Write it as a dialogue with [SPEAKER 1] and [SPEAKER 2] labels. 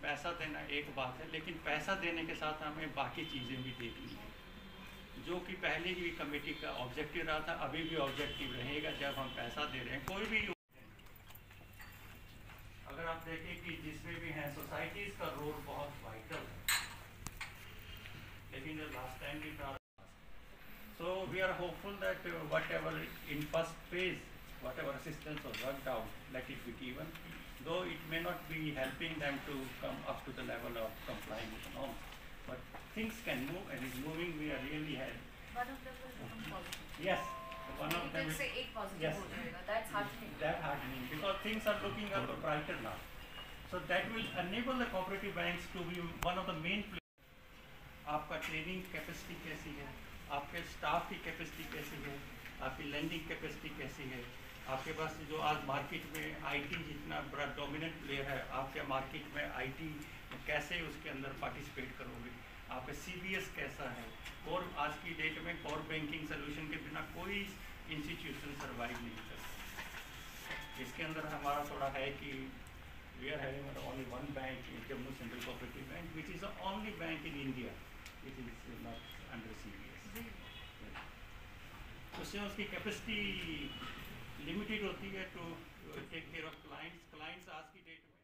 [SPEAKER 1] पैसा देना एक बात है, लेकिन पैसा देने के साथ हमें बाकी चीज़ें भी देखनी है, जो कि पहले की कमेटी का ऑब्जेक्टिव रहा था, अभी भी ऑब्जेक्टिव रहेगा। जब हम पैसा दे रहे हैं कोई भी, अगर आप देखें कि जिसमें भी हैं सोसाइटीज़ का रोल बहुत वाइटल है, लेकिन लास्ट टाइम भी था। So we are hopeful that whatever in first phase, whatever assistance was worked out, let it be given, though it may not be helping them to come up to the level of complying with the norms. But things can move, and it's moving. We are really ahead.
[SPEAKER 2] One of them will become positive.
[SPEAKER 1] Yes, one of them.
[SPEAKER 2] You can say एक positive
[SPEAKER 1] yes,
[SPEAKER 2] हो जाएगा. That's heartening.
[SPEAKER 1] That heartening, because things are looking up brighter now. So that will enable the cooperative banks to be one of the main players. आपका training capacity कैसी है, आपके staff की capacity कैसी है, आपकी लैंडिंग कैपेसिटी कैसी है, आपके पास जो आज मार्केट में आईटी जितना बड़ा डोमिनेंट प्लेयर है, आपके मार्केट में आईटी कैसे उसके अंदर पार्टिसिपेट करोगे, आपका सीबीएस कैसा है। और आज की डेट में कोर बैंकिंग सोल्यूशन के बिना कोई इंस्टीट्यूशन सर्वाइव नहीं कर। इसके अंदर हमारा थोड़ा है कि we are having only one bank, Jammu central cooperative bank, which is the only bank in India which is not under CBS. उससे उसकी कैपेसिटी लिमिटेड होती है to take care of clients आज की डेट में।